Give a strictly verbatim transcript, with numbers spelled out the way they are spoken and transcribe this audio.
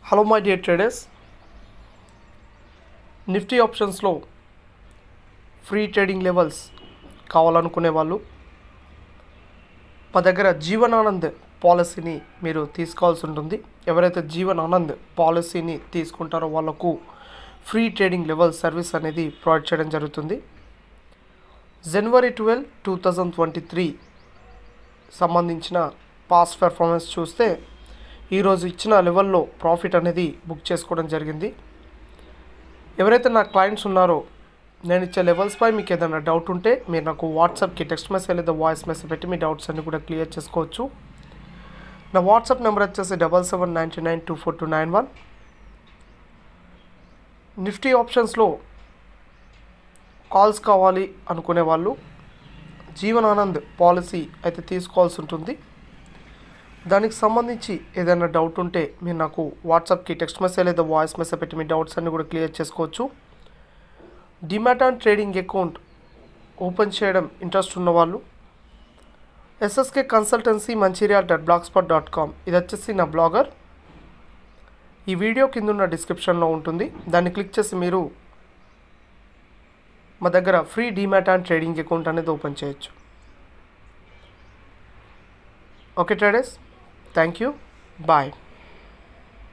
Hello my dear traders, Nifty ఆప్షన్స్లో free trading levels కావాలనుకునే వాళ్ళు మా దగ్గర జీవన్ ఆనంద్ పాలసీని మీరు తీసుకోవాల్సి ఉంటుంది. ఎవరైతే జీవన్ ఆనంద్ పాలసీని తీసుకుంటారో వాళ్ళకు ఫ్రీ ట్రేడింగ్ లెవెల్ సర్వీస్ అనేది ప్రొవైడ్ చేయడం జరుగుతుంది. జనవరి twelve two thousand twenty three సంబంధించిన పాస్ట్ పెర్ఫార్మెన్స్ చూస్తే ఈరోజు ఇచ్చిన లెవెల్లో ప్రాఫిట్ అనేది బుక్ చేసుకోవడం జరిగింది. ఎవరైతే నా క్లయింట్స్ ఉన్నారో నేను ఇచ్చే లెవెల్స్పై మీకు ఏదైనా డౌట్ ఉంటే మీరు నాకు వాట్సాప్కి టెక్స్ట్ మెసేజ్ లేదా వాయిస్ మెసేజ్ పెట్టి మీ డౌట్స్ అన్ని కూడా క్లియర్ చేసుకోవచ్చు. నా వాట్సాప్ నెంబర్ వచ్చేసి double seven ninety nine two four two nine one. Nifty ఆప్షన్స్లో కాల్స్ కావాలి అనుకునే వాళ్ళు జీవన్ ఆనంద్ పాలసీ అయితే తీసుకోవాల్సి ఉంటుంది. దానికి సంబంధించి ఏదైనా డౌట్ ఉంటే మీరు నాకు వాట్సాప్కి టెక్స్ట్ మెసేజ్ లేదా వాయిస్ మెసేజ్ పెట్టి మీ డౌట్స్ అన్ని కూడా క్లియర్ చేసుకోవచ్చు. Demat and trading account open చేయడం ఇంట్రెస్ట్ ఉన్నవాళ్ళు SSK consultancy Mancherial dot blogspot dot com ఇది వచ్చేసి నా బ్లాగర్. ఈ వీడియో కింద ఉన్న డిస్క్రిప్షన్లో ఉంటుంది, దాన్ని క్లిక్ చేసి మీరు మా దగ్గర free demat and trading account అనేది ఓపెన్ చేయొచ్చు. Okay traders, thank you, bye.